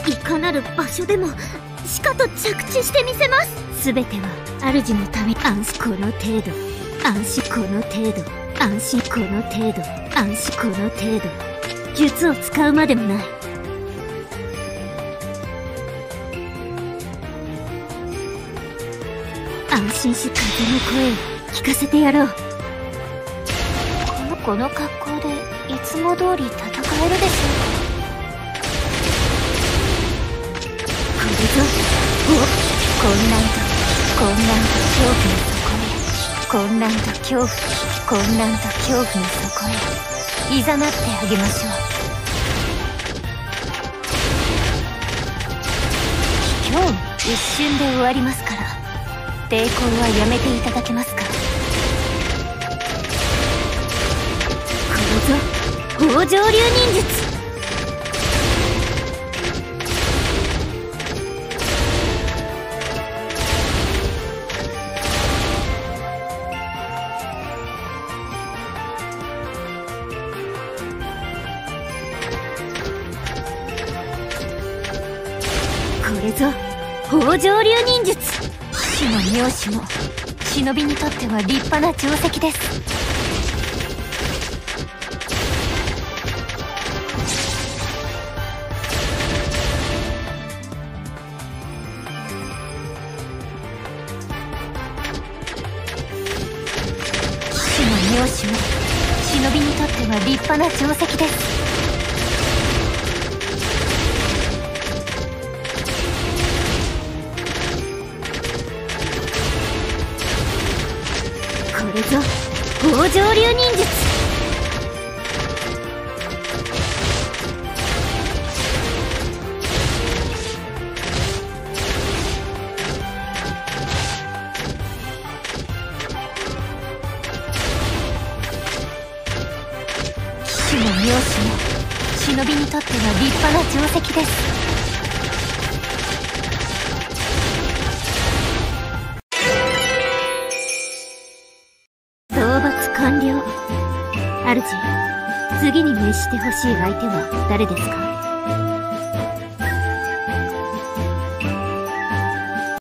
いかなる場所でもしかと着地してみせます。全ては主のため。安心この程度、安心この程度、安心この程度、安心この程度。術を使うまでもない。安心し、風の声を聞かせてやろう。この格好でいつも通り戦えるでしょうか。これぞ、混乱と恐怖の底へ、混乱と恐怖の底へ誘ってあげましょう。今日一瞬で終わりますから、抵抗はやめていただけますか。これぞ豊穣流忍術。これぞ豊穣流忍術。死も名死も忍びにとっては立派な定石です。死も名死も忍びにとっては立派な定石です。これぞ豊穣流忍術。死も名死も忍びにとっては立派な定石です。完了。主、次に召してほしい相手は誰ですか？